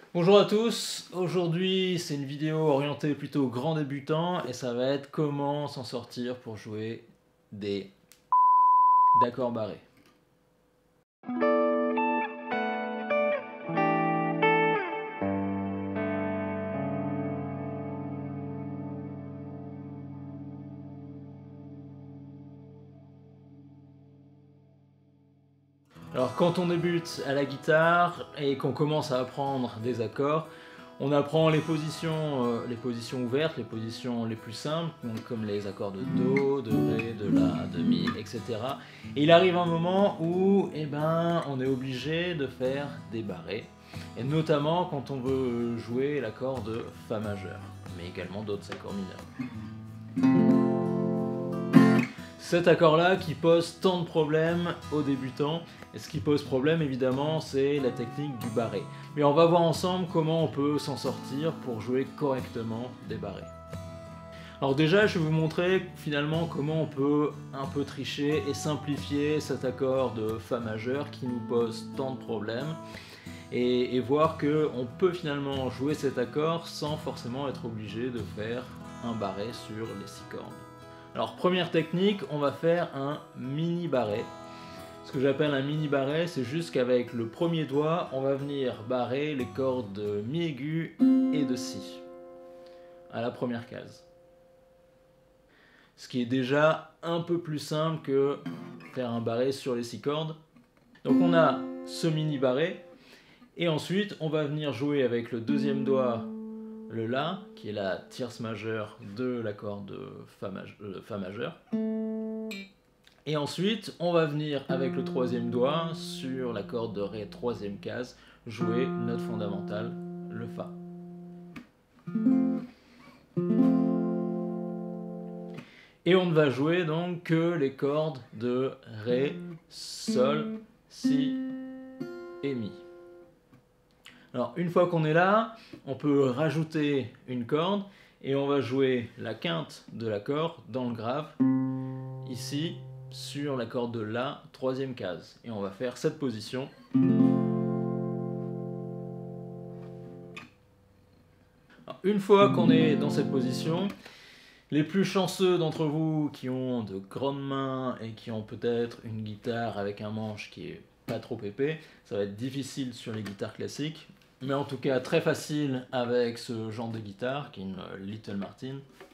Bonjour à tous, aujourd'hui c'est une vidéo orientée plutôt grand débutant et ça va être comment s'en sortir pour jouer des d'accords barrés. Alors quand on débute à la guitare et qu'on commence à apprendre des accords, on apprend les positions ouvertes, les positions les plus simples, donc comme les accords de Do, de Ré, de La, de Mi, etc. Et il arrive un moment où on est obligé de faire des barrés, et notamment quand on veut jouer l'accord de Fa majeur, mais également d'autres accords mineurs. Cet accord-là qui pose tant de problèmes aux débutants. Et ce qui pose problème, évidemment, c'est la technique du barré. Mais on va voir ensemble comment on peut s'en sortir pour jouer correctement des barrés. Alors déjà, je vais vous montrer finalement comment on peut un peu tricher et simplifier cet accord de Fa majeur qui nous pose tant de problèmes. Et voir qu'on peut finalement jouer cet accord sans forcément être obligé de faire un barré sur les 6 cordes. Alors première technique, on va faire un mini barré. Ce que j'appelle un mini barré, c'est juste qu'avec le premier doigt, on va venir barrer les cordes de Mi aigu et de Si à la première case. Ce qui est déjà un peu plus simple que faire un barré sur les 6 cordes. Donc on a ce mini barré, et ensuite on va venir jouer avec le deuxième doigt le La, qui est la tierce majeure de l'accord de Fa majeur. Et ensuite, on va venir avec le troisième doigt sur la corde de Ré, troisième case, jouer note fondamentale, le Fa. Et on ne va jouer donc que les cordes de Ré, Sol, Si et Mi. Alors une fois qu'on est là, on peut rajouter une corde et on va jouer la quinte de l'accord dans le grave, ici sur la corde de La, troisième case. Et on va faire cette position. Alors, une fois qu'on est dans cette position, les plus chanceux d'entre vous qui ont de grandes mains et qui ont peut-être une guitare avec un manche qui est pas trop épais, ça va être difficile sur les guitares classiques, mais en tout cas très facile avec ce genre de guitare qui est une Little Martin.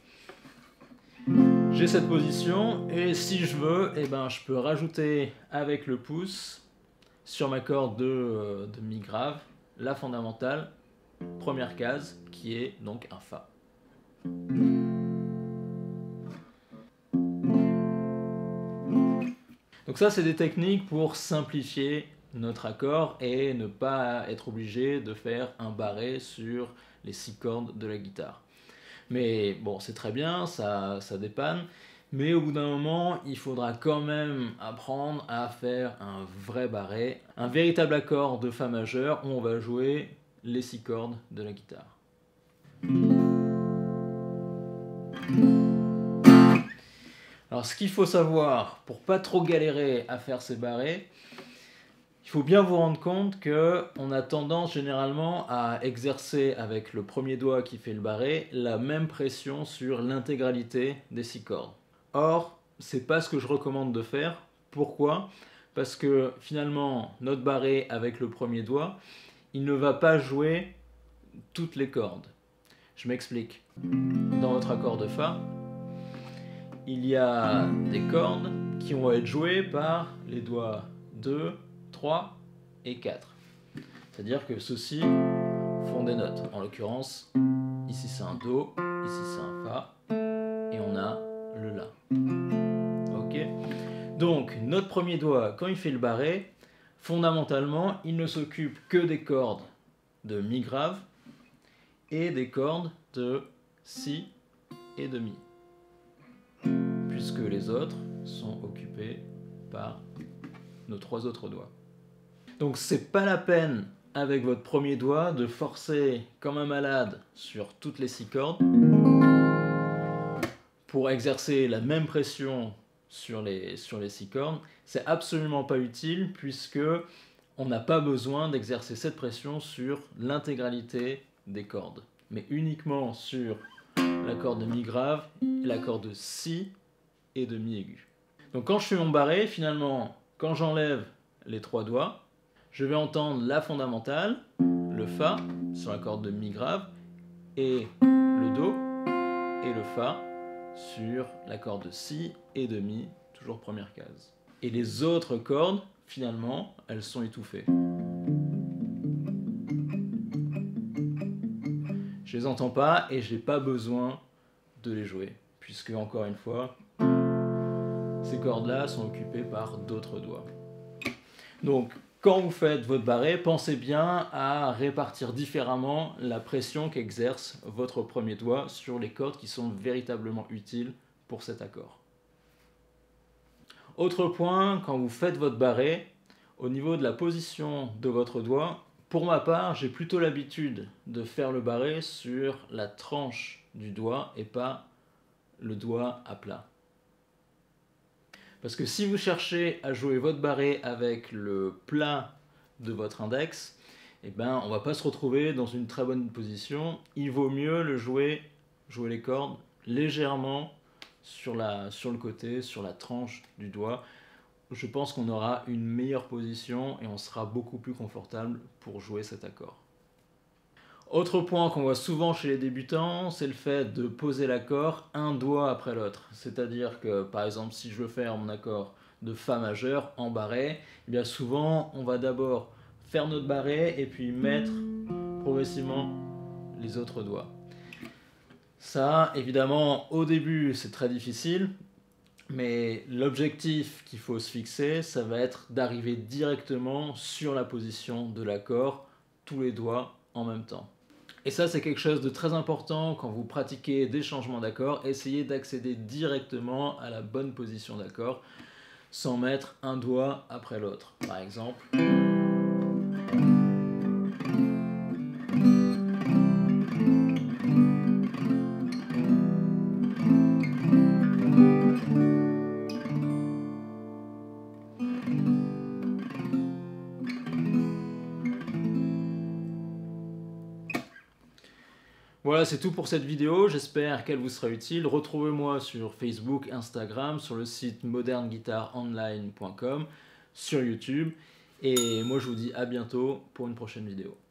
J'ai cette position et si je veux, je peux rajouter avec le pouce sur ma corde de Mi grave la fondamentale, première case, qui est donc un Fa. Donc ça, c'est des techniques pour simplifier notre accord et ne pas être obligé de faire un barré sur les 6 cordes de la guitare. Mais bon, c'est très bien, ça dépanne, mais au bout d'un moment, il faudra quand même apprendre à faire un vrai barré, un véritable accord de Fa majeur où on va jouer les 6 cordes de la guitare. Alors ce qu'il faut savoir, pour pas trop galérer à faire ces barrés, il faut bien vous rendre compte qu'on a tendance généralement à exercer avec le premier doigt qui fait le barré la même pression sur l'intégralité des 6 cordes. Or, c'est pas ce que je recommande de faire. Pourquoi ? Parce que finalement, notre barré avec le premier doigt, il ne va pas jouer toutes les cordes. Je m'explique. Dans votre accord de Fa, il y a des cordes qui vont être jouées par les doigts 2, 3 et 4. C'est-à-dire que ceux-ci font des notes. En l'occurrence, ici c'est un Do, ici c'est un Fa, et on a le La. Ok ? Donc, notre premier doigt, quand il fait le barré, fondamentalement, il ne s'occupe que des cordes de Mi grave et des cordes de Si et de Mi, puisque les autres sont occupés par nos 3 autres doigts. Donc c'est pas la peine avec votre premier doigt de forcer comme un malade sur toutes les 6 cordes pour exercer la même pression sur les 6 cordes. C'est absolument pas utile puisque on n'a pas besoin d'exercer cette pression sur l'intégralité des cordes, mais uniquement sur la corde de mi grave, la corde de si et de mi aigu. Donc quand je fais mon barré, finalement, quand j'enlève les 3 doigts, je vais entendre la fondamentale, le fa sur la corde de mi grave, et le do et le fa sur la corde de si et de mi, toujours première case. Et les autres cordes, finalement, elles sont étouffées. Je les entends pas et j'ai pas besoin de les jouer, puisque encore une fois, ces cordes-là sont occupées par d'autres doigts. Donc, quand vous faites votre barré, pensez bien à répartir différemment la pression qu'exerce votre premier doigt sur les cordes qui sont véritablement utiles pour cet accord. Autre point, quand vous faites votre barré, au niveau de la position de votre doigt, pour ma part, j'ai plutôt l'habitude de faire le barré sur la tranche du doigt et pas le doigt à plat. Parce que si vous cherchez à jouer votre barré avec le plat de votre index, eh ben, on ne va pas se retrouver dans une très bonne position. Il vaut mieux le jouer les cordes légèrement sur le côté, sur la tranche du doigt. Je pense qu'on aura une meilleure position et on sera beaucoup plus confortable pour jouer cet accord. Autre point qu'on voit souvent chez les débutants, c'est le fait de poser l'accord un doigt après l'autre. C'est-à-dire que, par exemple, si je veux faire mon accord de Fa majeur en barré, eh bien souvent, on va d'abord faire notre barré et puis mettre progressivement les autres doigts. Ça, évidemment, au début, c'est très difficile, mais l'objectif qu'il faut se fixer, ça va être d'arriver directement sur la position de l'accord, tous les doigts en même temps. Et ça, c'est quelque chose de très important quand vous pratiquez des changements d'accord. Essayez d'accéder directement à la bonne position d'accord sans mettre un doigt après l'autre. Par exemple. Voilà, c'est tout pour cette vidéo, j'espère qu'elle vous sera utile. Retrouvez-moi sur Facebook, Instagram, sur le site modernguitaronline.com, sur YouTube. Et moi je vous dis à bientôt pour une prochaine vidéo.